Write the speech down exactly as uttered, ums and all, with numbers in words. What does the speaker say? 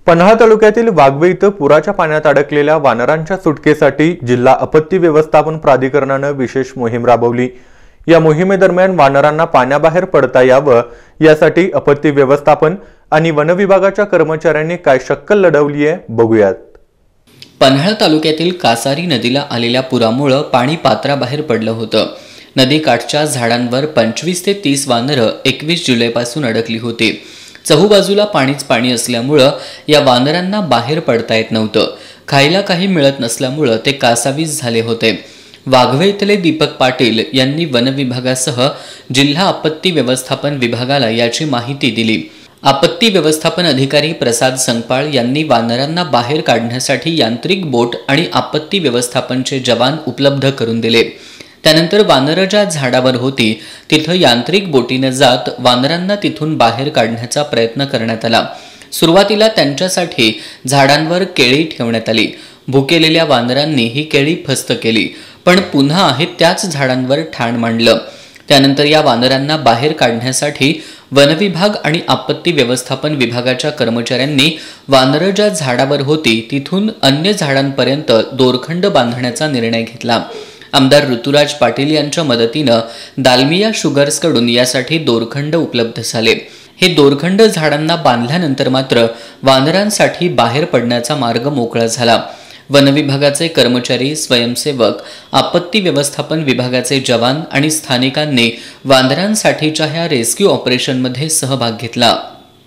पन्हाळा तालुक्यातील वाघवे इथं पुराच्या पाण्यात अडकलेल्या वानरांच्या सुटकेसाठी जिल्हा आपत्ती व्यवस्थापन प्राधिकरणाने विशेष मोहीम राबवली। या मोहिमेदरम्यान वानरांना पाण्याबाहेर पडता यावं यासाठी आपत्ती व्यवस्थापन आणि वन विभागाच्या कर्मचाऱ्यांनी काय शक्कल लढवली आहे बघूयात। पन्हाळा तालुक्यातील कासारी नदीला आलेल्या पुरामुळे पाणी पात्राबाहेर पडलं होतं। नदीकाठच्या झाडांवर पंचवीस ते तीस वानरं एकवीस जुलैपासून अडकली होती। चहूबाजूला पाणीच पाणी असल्यामुळे या वानरांना बाहेर पडता येत नव्हतं। खायला काही मिळत नसल्यामुळे ते कासावीस झाले होते। वाघवे इथले दीपक पाटील यांनी वन विभागासह जिल्हा आपत्ती व्यवस्थापन विभागाला याची माहिती दिली। आपत्ती व्यवस्थापन अधिकारी प्रसाद संगपाळ यांनी वानरांना बाहेर काढण्यासाठी यांत्रिक बोट आणि आपत्ती व्यवस्थापनचे जवान उपलब्ध करून दिले। त्यानंतर वानरं ज्या झाडावर होती तिथं यांत्रिक बोटीने जात वानरांना तिथून बाहेर काढण्याचा प्रयत्न करण्यात आला। सुरुवातीला त्यांच्यासाठी झाडांवर केळी ठेवण्यात आली। भुकेलेल्या वानरांनी ही केळी फस्त केली, पण पुन्हा आहेत त्याच झाडांवर ठाण मांडलं। त्यानंतर या वानरांना बाहेर काढण्यासाठी वन विभाग आणि आपत्ती व्यवस्थापन विभागाच्या कर्मचाऱ्यांनी वानरं ज्या झाडावर होती तिथून अन्य झाडांपर्यंत दोरखंड बांधण्याचा निर्णय घेतला। आमदार ऋतुराज पाटील यांच्या मदतीनं दालमिया शुगर्सकडून यासाठी दोरखंड उपलब्ध झाले। हे दोरखंड झाडांना बांधल्यानंतर मात्र वानरांसाठी बाहेर पडण्याचा मार्ग मोकळा झाला। वन विभागाचे कर्मचारी, स्वयंसेवक, आपत्ती व्यवस्थापन विभागाचे जवान आणि स्थानिकांनी वानरांसाठीच्या ह्या रेस्क्यू ऑपरेशनमध्ये सहभाग घेतला।